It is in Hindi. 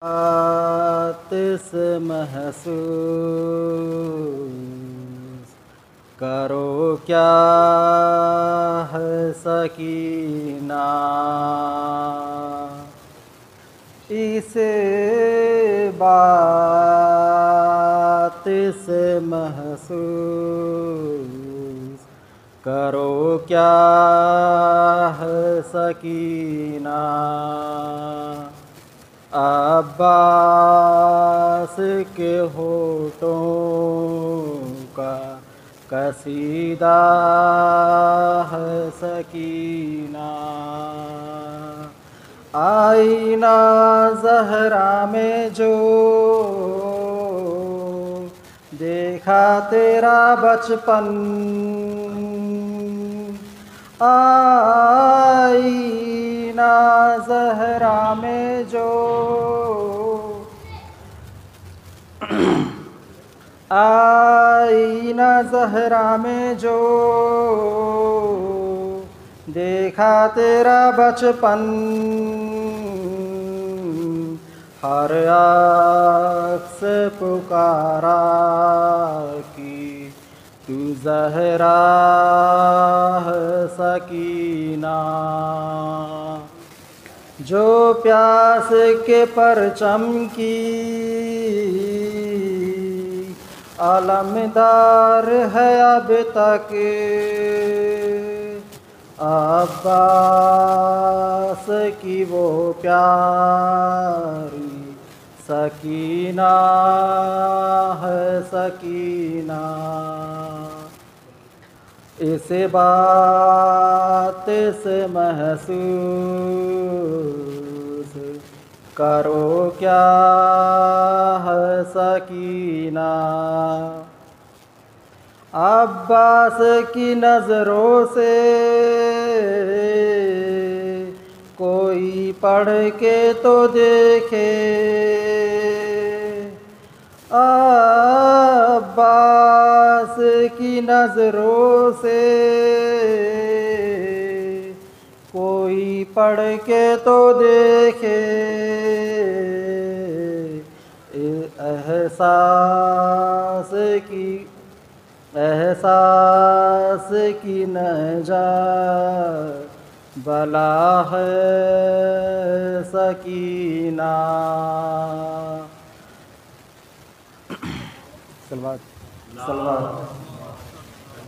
तिस महसूस करो क्या है सकीना, इसे बात से महसूस करो क्या है सकीना। अब्बास के होठों का कसीदा है सकीना, आईना ज़हरा में जो देखा तेरा बचपन, आईना ज़हरा में जो आईना ज़हरा में जो देखा तेरा बचपन, हर आँख से पुकारा कि तू ज़हरा है सकीना। जो प्यास के परचम की अलमदार है अब तक, अब्बास की वो प्यारी सकीना है सकीना। इस बात से महसूस करो क्या है सकीना। अब्बास की नज़रों से कोई पढ़ के तो देखे, अब्बास की नज़रों से कोई पढ़ के तो देखे, एहसास की न जा बला है सकीना। सलवात सलवात